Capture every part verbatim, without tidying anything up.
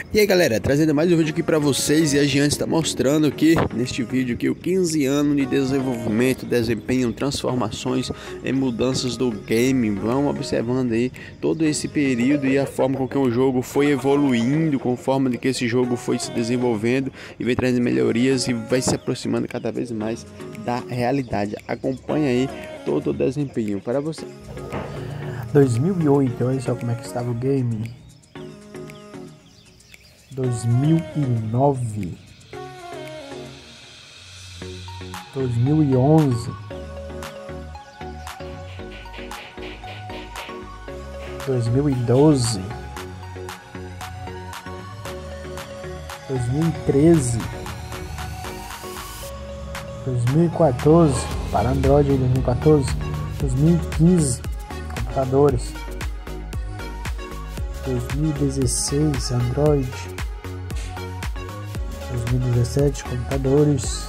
E aí galera, trazendo mais um vídeo aqui pra vocês, e a Giant está mostrando aqui neste vídeo aqui o quinze anos de desenvolvimento, desempenho, transformações e mudanças do game. Vamos observando aí todo esse período e a forma com que o jogo foi evoluindo, conforme que esse jogo foi se desenvolvendo e vem trazendo melhorias e vai se aproximando cada vez mais da realidade. Acompanha aí todo o desempenho para você. dois mil e oito, olha só como é que estava o game. dois mil e nove, dois mil e onze, dois mil e doze, dois mil e treze, dois mil e quatorze para Android, dois mil e quatorze, dois mil e quinze computadores, dois mil e dezesseis Android, dois mil e dezessete computadores,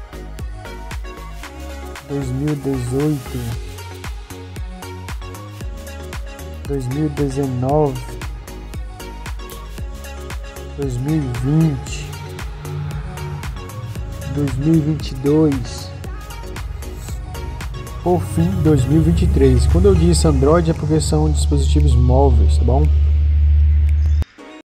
dois mil e dezoito, dois mil e dezenove, dois mil e vinte, dois mil e vinte e dois, por fim dois mil e vinte e três. Quando eu disse Android é porque são dispositivos móveis, tá bom?